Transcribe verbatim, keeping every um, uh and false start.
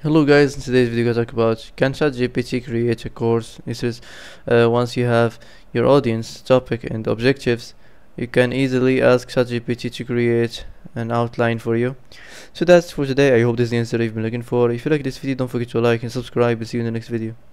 Hello guys, in today's video I talk about can ChatGPT create a course. This is uh, once you have your audience, topic and objectives, you can easily ask ChatGPT to create an outline for you. So that's for today. I hope this is the answer you've been looking for. If you like this video, don't forget to like and subscribe, and see you in the next video.